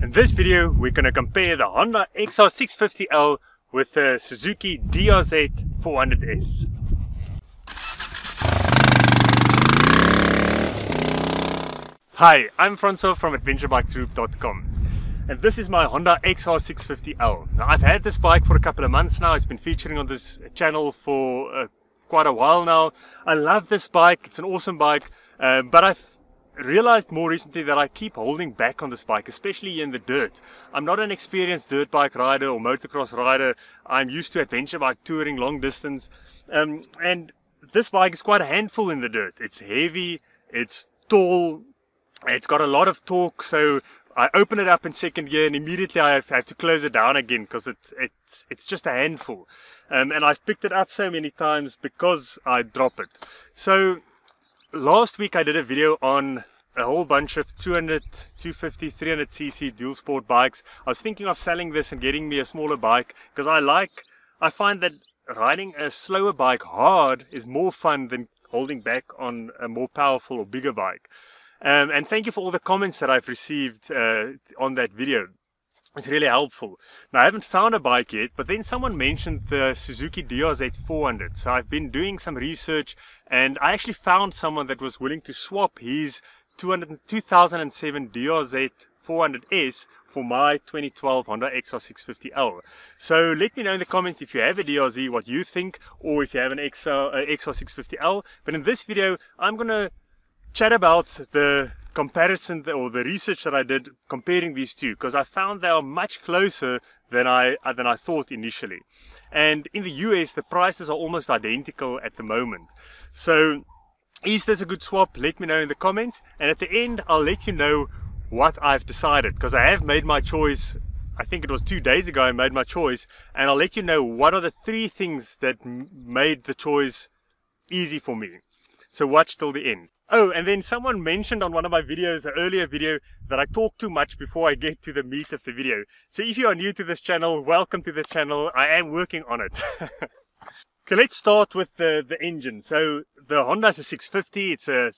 In this video, we're going to compare the Honda XR650L with the Suzuki DRZ 400S. Hi, I'm Francois from AdventureBikeTroop.com, and this is my Honda XR650L. Now, I've had this bike for a couple of months now. It's been featuring on this channel for quite a while now. I love this bike. It's an awesome bike, but I've realized more recently that I keep holding back on this bike, especially in the dirt. I'm not an experienced dirt bike rider or motocross rider. I'm used to adventure bike touring long distance, and this bike is quite a handful in the dirt. It's heavy, it's tall, it's got a lot of torque, so I open it up in second gear and immediately I have to close it down again because it's just a handful. And I've picked it up so many times because I drop it. So last week I did a video on a whole bunch of 200, 250, 300cc dual sport bikes. I was thinking of selling this and getting me a smaller bike because I find that riding a slower bike hard is more fun than holding back on a more powerful or bigger bike. And thank you for all the comments that I've received on that video. It's really helpful. Now, I haven't found a bike yet, but then someone mentioned the Suzuki DRZ 400. So I've been doing some research and I actually found someone that was willing to swap his 2007 DRZ 400S for my 2012 Honda XR650L. So let me know in the comments if you have a DRZ, what you think, or if you have an XR650L. But in this video, I'm going to chat about the comparison or the research that I did comparing these two, because I found they are much closer than I thought initially. And in the US, the prices are almost identical at the moment. So is this a good swap? Let me know in the comments, and at the end I'll let you know what I've decided, because I have made my choice. I think it was 2 days ago I made my choice, and I'll let you know what are the 3 things that made the choice easy for me. So watch till the end. Oh, and then someone mentioned on one of my videos, an earlier video, that I talk too much before I get to the meat of the video. So if you are new to this channel, welcome to the channel. I am working on it. Okay, let's start with the engine. So the Honda is a 650. It's a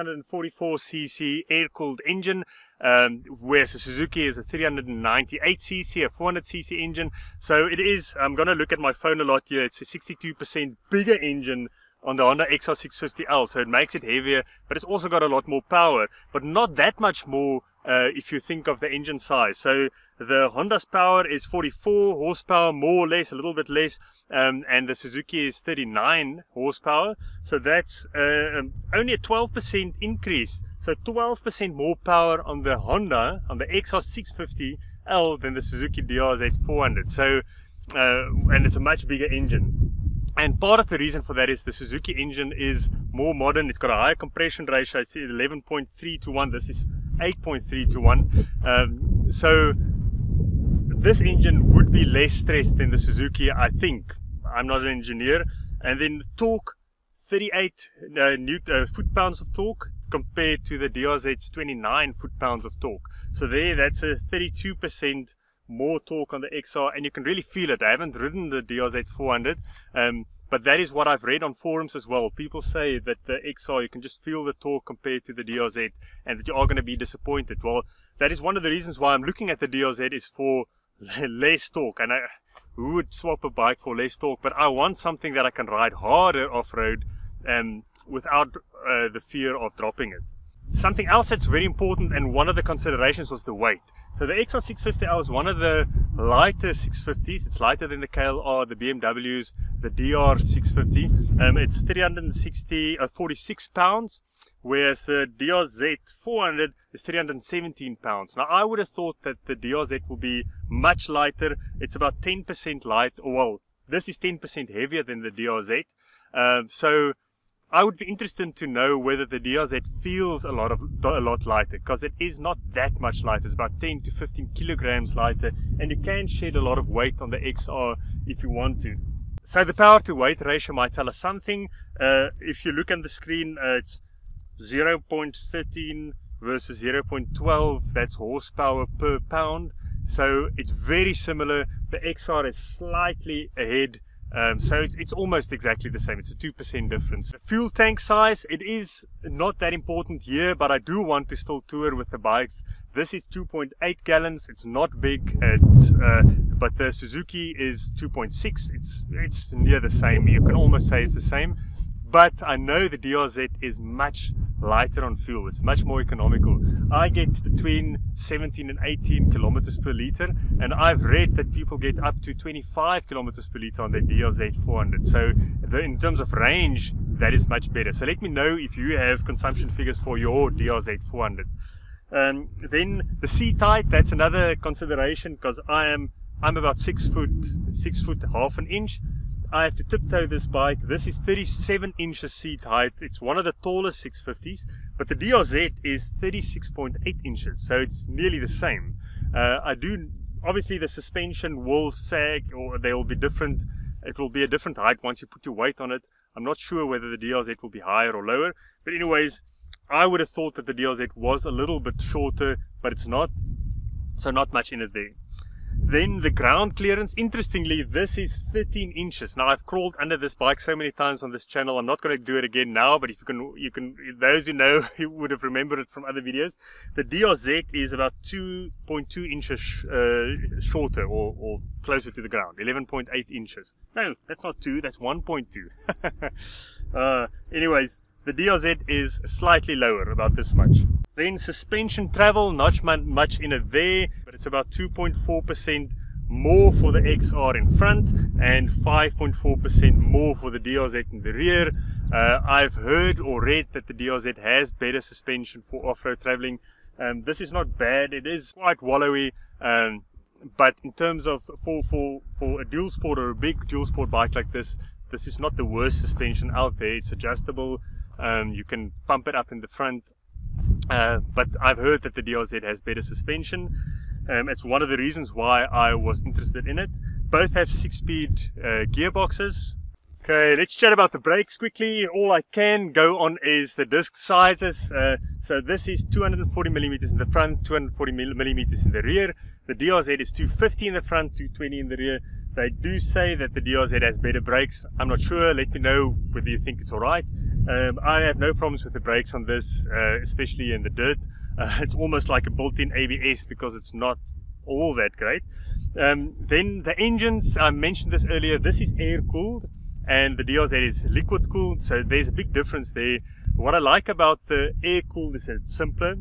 644cc air-cooled engine, whereas the Suzuki is a 398cc, a 400cc engine. So it is, I'm going to look at my phone a lot here, it's a 62% bigger engine on the Honda XR650L, so it makes it heavier, but it's also got a lot more power, but not that much more if you think of the engine size. So the Honda's power is 44 horsepower, more or less, a little bit less, and the Suzuki is 39 horsepower, so that's only a 12% increase, so 12% more power on the Honda, on the XR650L than the Suzuki DRZ 400, so, and it's a much bigger engine. And part of the reason for that is the Suzuki engine is more modern. It's got a higher compression ratio. I see 11.3 to 1. This is 8.3 to 1. So this engine would be less stressed than the Suzuki, I think. I'm not an engineer. And then torque, 38 foot-pounds of torque compared to the DRZ's 29 foot-pounds of torque. So that's a 32% more torque on the XR, and you can really feel it. I haven't ridden the DRZ 400, but that is what I've read on forums as well. People say that the XR, you can just feel the torque compared to the DRZ, and that you are going to be disappointed. Well, that is one of the reasons why I'm looking at the DRZ, is for less torque, and I would swap a bike for less torque, but I want something that I can ride harder off-road without the fear of dropping it. Something else that's very important, and one of the considerations, was the weight. So the XR650L is one of the lighter 650s. It's lighter than the KLR, the BMWs, the DR650. It's 46 pounds, whereas the DRZ 400 is 317 pounds. Now, I would have thought that the DRZ will be much lighter. It's about 10% light, or well, this is 10% heavier than the DRZ. So I would be interested to know whether the DRZ feels a lot lighter, because it is not that much lighter. It's about 10 to 15 kilograms lighter, and you can shed a lot of weight on the XR if you want to. So the power to weight ratio might tell us something. If you look on the screen, it's 0.13 versus 0.12. That's horsepower per pound. So it's very similar. The XR is slightly ahead So it's almost exactly the same. It's a 2% difference. The fuel tank size, it is not that important here, but I do want to still tour with the bikes. This is 2.8 gallons. It's not big, but the Suzuki is 2.6. It's near the same. You can almost say it's the same. But I know the DRZ is much lighter on fuel. It's much more economical. I get between 17 and 18 kilometers per liter, and I've read that people get up to 25 kilometers per liter on their DRZ 400. So in terms of range, that is much better. So let me know if you have consumption figures for your DRZ 400. Then the seat height, that's another consideration, because I'm about 6 foot half an inch. I have to tiptoe this bike. This is 37 inches seat height. It's one of the tallest 650s, but the DRZ is 36.8 inches, so it's nearly the same. Obviously the suspension will sag, or they will be different. It will be a different height once you put your weight on it. I'm not sure whether the DRZ will be higher or lower, but anyways, I would have thought that the DRZ was a little bit shorter, but it's not, so not much in it there. Then the ground clearance, interestingly, this is 13 inches. Now, I've crawled under this bike so many times on this channel. I'm not going to do it again now, but if you can, those who know, you would have remembered it from other videos. The DRZ is about 2.2 inches shorter, or closer to the ground, 11.8 inches. No, that's not 2, that's 1.2. Anyways, the DRZ is slightly lower, about this much. Then suspension travel, not much in it there, but it's about 2.4% more for the XR in front and 5.4% more for the DRZ in the rear. I've heard or read that the DRZ has better suspension for off-road traveling. This is not bad, it is quite wallowy, but in terms of for a dual sport or a big dual sport bike like this, this is not the worst suspension out there. It's adjustable. You can pump it up in the front, but I've heard that the DRZ has better suspension. It's one of the reasons why I was interested in it. Both have 6-speed gearboxes. Okay, let's chat about the brakes quickly. All I can go on is the disc sizes. So this is 240 millimeters in the front, 240 millimeters in the rear. The DRZ is 250 in the front, 220 in the rear. They do say that the DRZ has better brakes. I'm not sure. Let me know whether you think it's alright. I have no problems with the brakes on this, especially in the dirt. It's almost like a built-in ABS because it's not all that great. Then the engines, I mentioned this earlier, this is air-cooled and the DRZ is liquid-cooled, so there's a big difference there. What I like about the air-cooled is that it's simpler.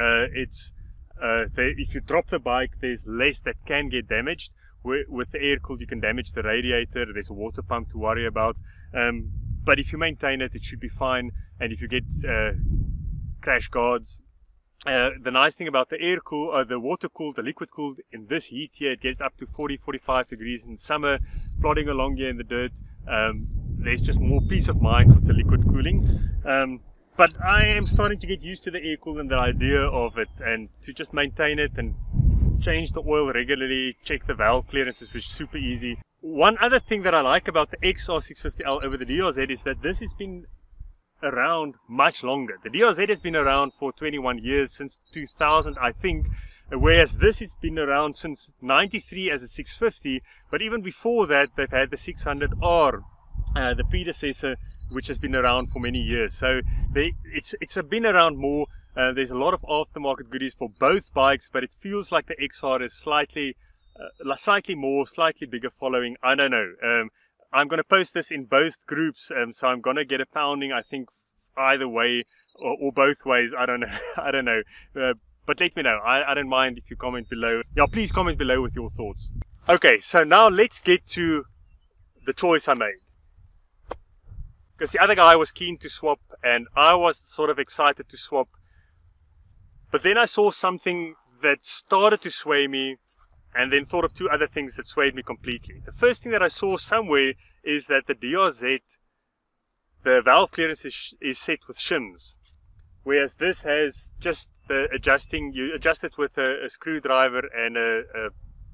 If you drop the bike, there's less that can get damaged. With the air-cooled, you can damage the radiator, there's a water pump to worry about. But if you maintain it, it should be fine. And if you get crash guards, the nice thing about the water-cooled, the liquid-cooled, in this heat here, it gets up to 40-45 degrees in summer. Plodding along here in the dirt, there's just more peace of mind with the liquid cooling. But I am starting to get used to the air-cooled and the idea of it, and to just maintain it and change the oil regularly, check the valve clearances, which is super easy. One other thing that I like about the XR650L over the DRZ is that this has been around much longer. The DRZ has been around for 21 years, since 2000 I think, whereas this has been around since 93 as a 650, but even before that they've had the 600R, the predecessor, which has been around for many years. So it's been around more. There's a lot of aftermarket goodies for both bikes, but it feels like the XR is slightly bigger following. I don't know. I'm going to post this in both groups, so I'm going to get a pounding, I think, either way or both ways. I don't know. I don't know. But let me know. I don't mind if you comment below. Yeah, please comment below with your thoughts. Okay, so now let's get to the choice I made. Because the other guy was keen to swap, and I was sort of excited to swap. But then I saw something that started to sway me, and then thought of two other things that swayed me completely. The first thing that I saw somewhere is that the DRZ, the valve clearance is set with shims, whereas this has just the adjusting. You adjust it with a screwdriver and a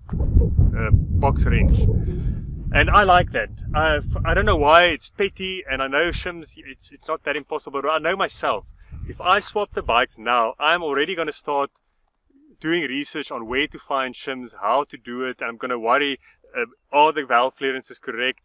box wrench, and I like that. I don't know why. It's petty, and I know shims. It's not that impossible. But I know myself. If I swap the bikes now, I'm already going to start doing research on where to find shims, how to do it, and I'm going to worry, are the valve clearances correct?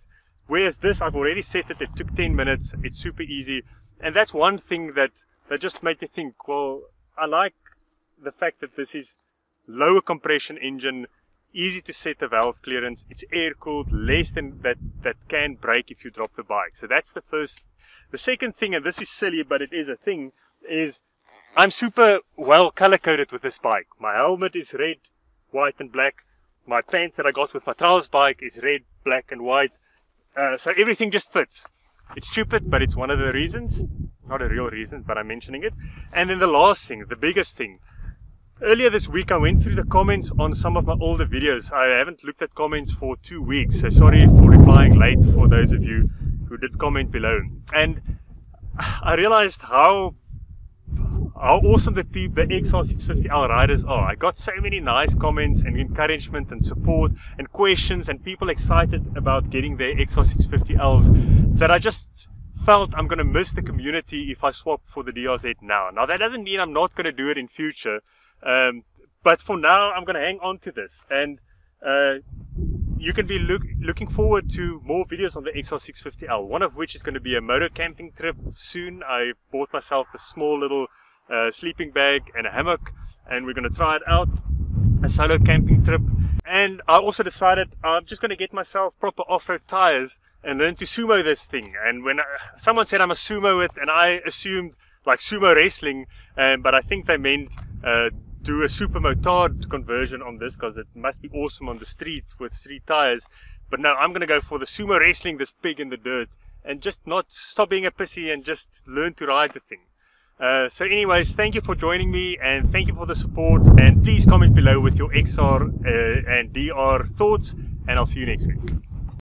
Whereas this, I've already set it, it took 10 minutes, it's super easy. And that's one thing that just made me think, well, I like the fact that this is lower compression engine, easy to set the valve clearance, it's air cooled, less than that can break if you drop the bike. So that's the first. The second thing, and this is silly but it is a thing, is I'm super well color coded with this bike. My helmet is red, white and black. My pants that I got with my trials bike is red, black and white. So everything just fits. It's stupid, but it's one of the reasons. Not a real reason, but I'm mentioning it. And then the last thing, the biggest thing. Earlier this week I went through the comments on some of my older videos. I haven't looked at comments for 2 weeks, so sorry for replying late for those of you who did comment below. And I realized how awesome the XR650L riders are. I got so many nice comments and encouragement and support and questions and people excited about getting their XR650Ls that I just felt I'm going to miss the community if I swap for the DRZ now. Now that doesn't mean I'm not going to do it in future. But for now, I'm going to hang on to this, and you can be looking forward to more videos on the XR650L, one of which is going to be a motor camping trip soon. I bought myself a small little sleeping bag and a hammock, and we're going to try it out, a solo camping trip. And I also decided I'm just going to get myself proper off-road tires and learn to sumo this thing. And when someone said I must sumo it, and I assumed like sumo wrestling, but I think they meant do a super motard conversion on this because it must be awesome on the street with street tires. But no, I'm going to go for the sumo wrestling this pig in the dirt and just not stop being a pussy and just learn to ride the thing. So anyways, thank you for joining me and thank you for the support, and please comment below with your XR and DR thoughts, and I'll see you next week.